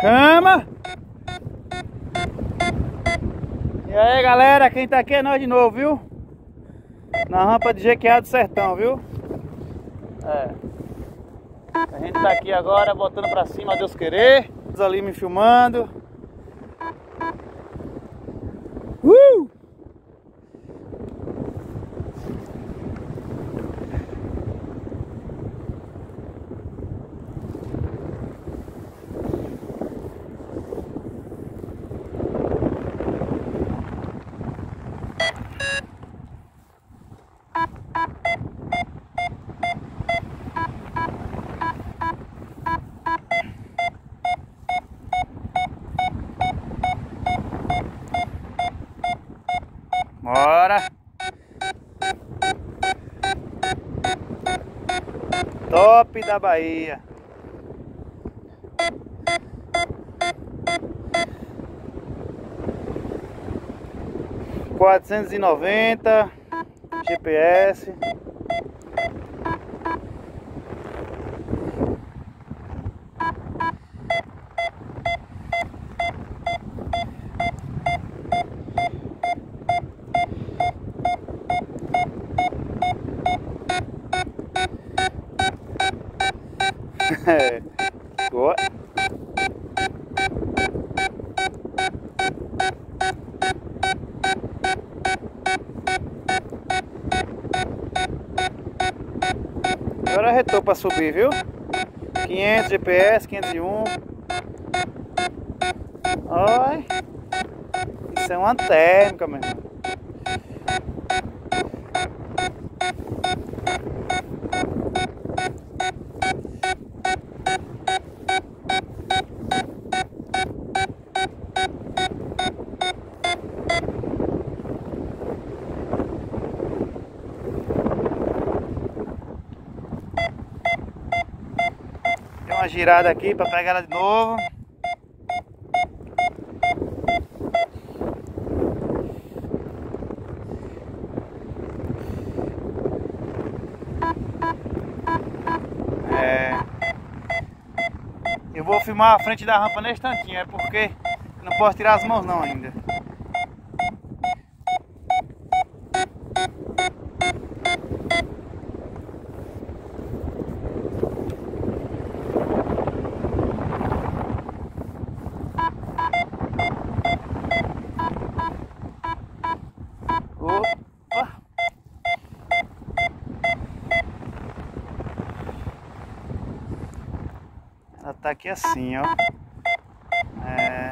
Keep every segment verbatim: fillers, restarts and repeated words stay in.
Chama! E aí galera, quem tá aqui é nós de novo, viu? Na rampa de Jequiá do Sertão, viu? É. A gente tá aqui agora botando pra cima, a Deus querer. Ali me filmando. Uh! Bora! Top da Bahia! quatrocentos e noventa G P S. É. Boa. Agora retou para subir, viu? quinhentos G P S, quinhentos e um. Olha. Isso é uma térmica, meu irmão. Deu uma girada aqui para pegar ela de novo. É... Eu vou filmar a frente da rampa nesse instantinho, é porque não posso tirar as mãos não ainda. Opa! Ela tá aqui assim, ó. É.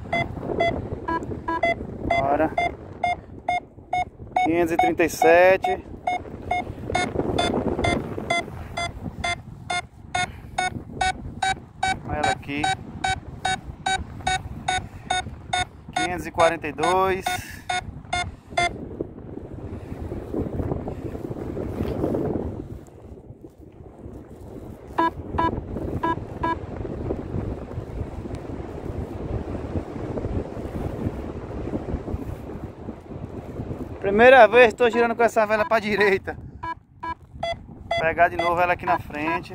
Bora. quinhentos e trinta e sete. Olha ela aqui. quinhentos e quarenta e dois. Primeira vez estou girando com essa vela para direita. Vou pegar de novo ela aqui na frente.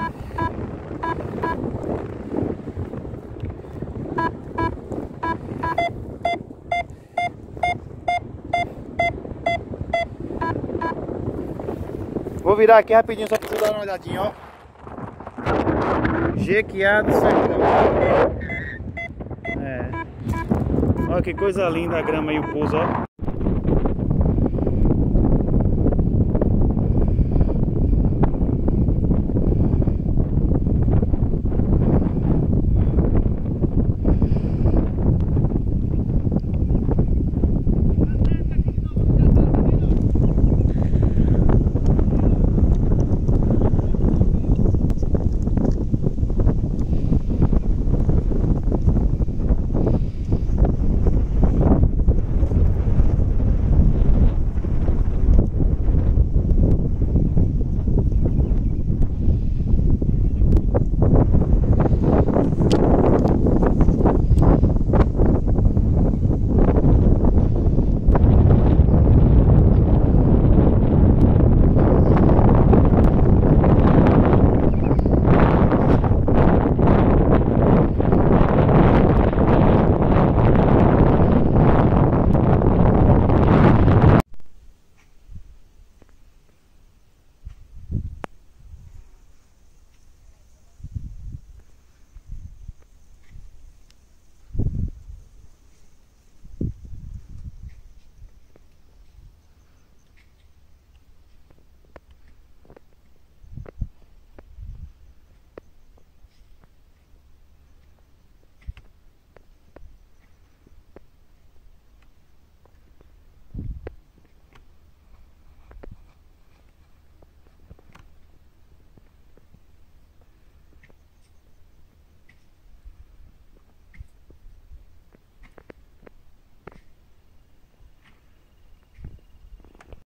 Vou virar aqui rapidinho só para você dar uma olhadinha, ó. Jequiá do Sertão. É. Olha que coisa linda a grama e o pouso, ó.